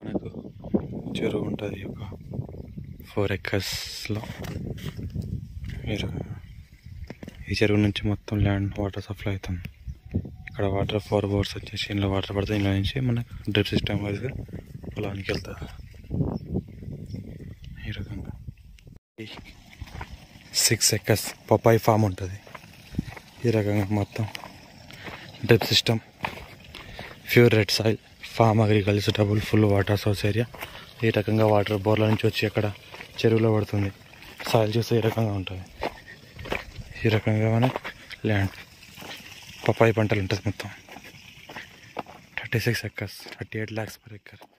మనకు చెరువు ఉంటుంది ఒక 4 acresలో. మీరు ఈ చెరువు నుంచి మొత్తం ల్యాండ్ వాటర్ సప్లై అవుతుంది. ఇక్కడ వాటర్ 4 బోర్స్ వచ్చేసి ఇంట్లో వాటర్ పడుతుంది. ఇంట్లో నుంచి మనకు డ్రిప్ సిస్టమ్ వైజ్గా పొలానికి వెళ్తుంది. ఈ రకంగా 6 acres పపాయి ఫామ్ ఉంటుంది. ఈ రకంగా మొత్తం drip system, pure red soil, farm agriculture, double full water source area. ఈ రకంగా వాటర్ బోర్ల నుంచి వచ్చి అక్కడ చెరువులో పడుతుంది. సాయిల్ చూస్తే ఈ రకంగా ఉంటుంది. ఈ రకంగా మనకు ల్యాండ్ పపాయి పంటలు ఉంటుంది. మొత్తం 36 acres, 38 lakhs per acre.